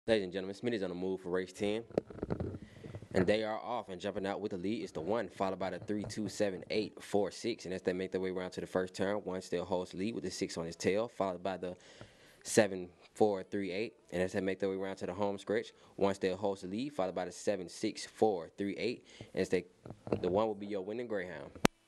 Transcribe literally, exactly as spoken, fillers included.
Ladies and gentlemen, Smitty's on the move for race ten. And they are off and jumping out with the lead is the one, followed by the three, two, seven, eight, four, six. And as they make their way around to the first turn, one still holds the lead with the six on his tail, followed by the seven, four, three, eight. And as they make their way around to the home stretch, one still holds the lead, followed by the seven, six, four, three, eight. And as they, the one will be your winning Greyhound.